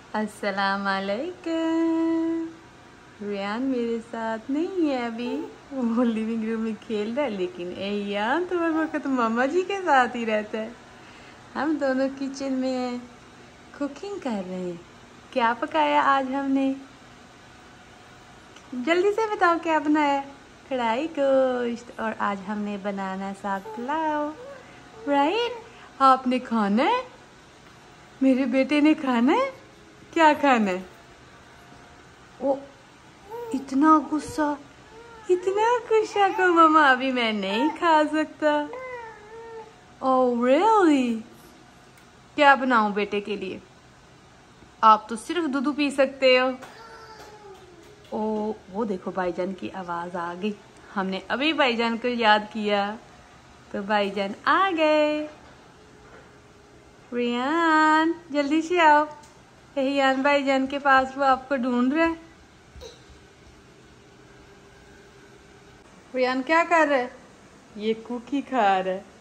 अस्सलाम वालेकुम। रियान मेरे साथ नहीं है अभी, वो लिविंग रूम में खेल रहा है, लेकिन एयान तो हर वक्त मामा जी के साथ ही रहता है। हम दोनों किचन में हैं, कुकिंग कर रहे हैं। क्या पकाया आज हमने? जल्दी से बताओ क्या बनाया? कढ़ाई गोश्त। और आज हमने बनाना साग पुलाव। राइट, आपने खाना है? मेरे बेटे ने खाना है? क्या खाना है? ओ, इतना गुस्सा को मामा अभी मैं नहीं खा सकता। Oh really? क्या बनाऊं बेटे के लिए? आप तो सिर्फ दूध पी सकते हो। ओ, वो देखो भाईजान की आवाज आ गई। हमने अभी भाईजान को याद किया तो भाईजान आ गए। रियान जल्दी से आओ, रियान भाईजान के पास, वो आपको ढूंढ रहे हैं। रियान क्या कर रहा है? ये कुकी खा रहा है।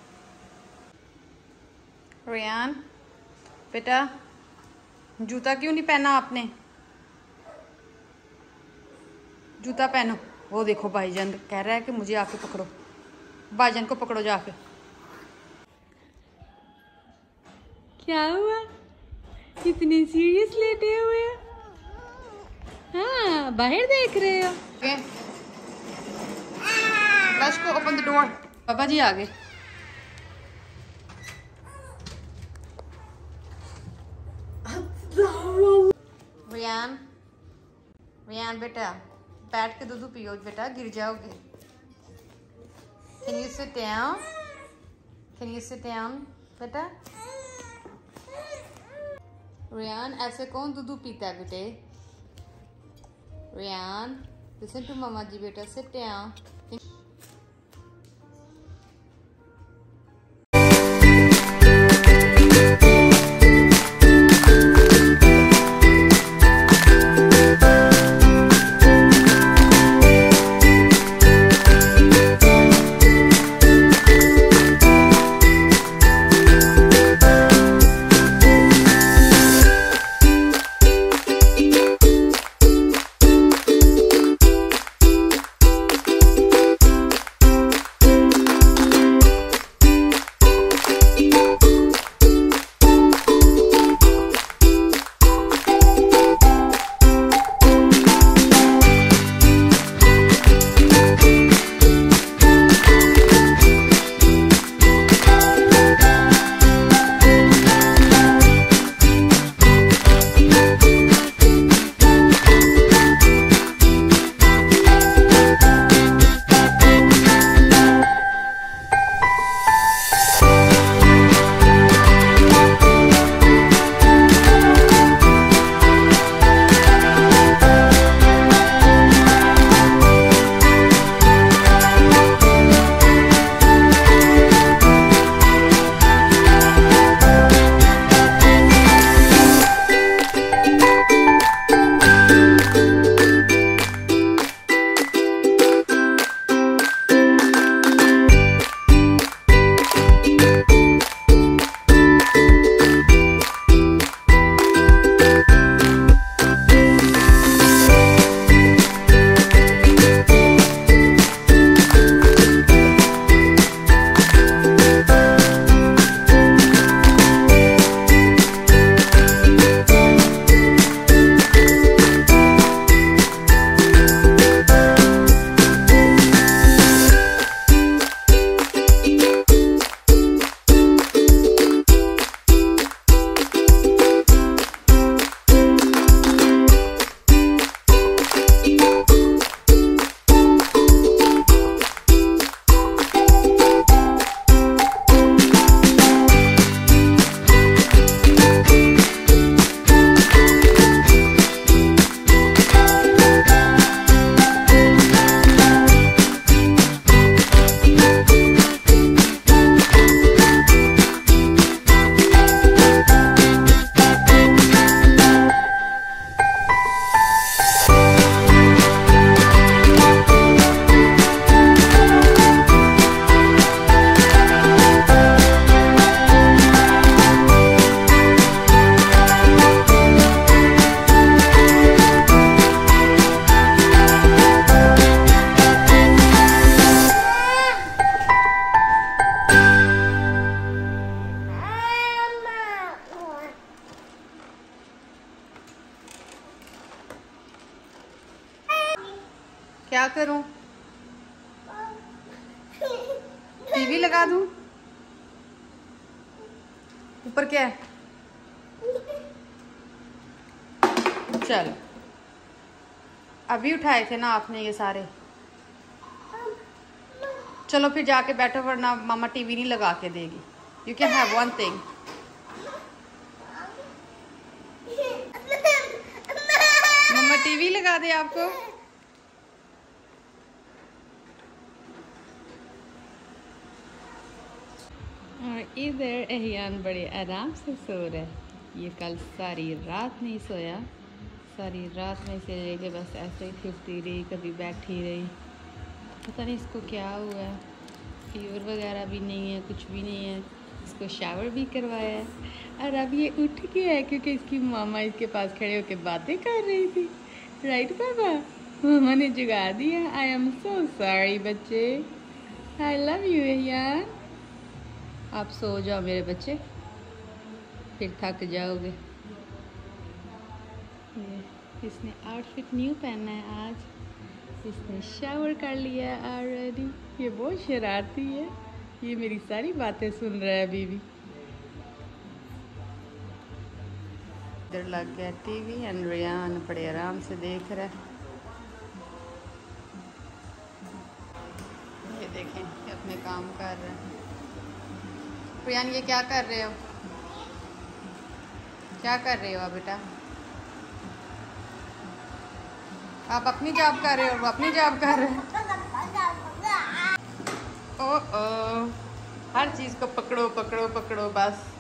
रियान बेटा, जूता क्यों नहीं पहना आपने? जूता पहनो। वो देखो भाईजान कह रहा है कि मुझे आके पकड़ो। भाईजान को पकड़ो जाके। क्या हुआ? कितने सीरियस लेटे हुए हो? हाँ, बाहर देख रहे हो? Let's go open the door. पापा जी आ गए। रियान, रियान बेटा बैठ के दूध पियो बेटा, गिर जाओगे। Can you sit down? Can you sit down बेटा? रियान ऐसे कौन दूध पीता है बेटे? रियान listen to मम्मा जी बेटा, sit down. क्या करूं? टीवी लगा दूं? ऊपर क्या है? चलो, अभी उठाए थे ना आपने ये सारे। चलो फिर जाके बैठो, वरना मामा टीवी नहीं लगा के देगी। You can have one thing. मम्मा टीवी लगा दे आपको। और इधर एहियान बड़े आराम से सो रहा है। ये कल सारी रात नहीं सोया, सारी रात में से लेके बस ऐसे ही फिरती रही, कभी बैठी रही। पता नहीं इसको क्या हुआ है, फीवर वगैरह भी नहीं है, कुछ भी नहीं है। इसको शावर भी करवाया है और अब ये उठ गया है क्योंकि इसकी मामा इसके पास खड़े होकर बातें कर रही थी। राइट पापा? मामा ने जगा दिया। आई एम सो सॉरी बच्चे, आई लव यू यार। आप सो जाओ मेरे बच्चे, फिर थक जाओगे। इसने आउटफिट न्यू पहना है आज, इसने शावर कर लिया ऑलरेडी। ये बहुत शरारती है, ये मेरी सारी बातें सुन रहा है अभी भी। इधर लग गया टीवी एंड रियान बड़े आराम से देख रहा है। ये देखें, ये अपने काम कर रहे हैं। रियान ये क्या कर रहे हो? क्या कर रहे हो आप बेटा? आप अपनी जॉब कर रहे हो और वो अपनी जॉब कर रहे हैं। ओ हर चीज़ को पकड़ो पकड़ो पकड़ो बस।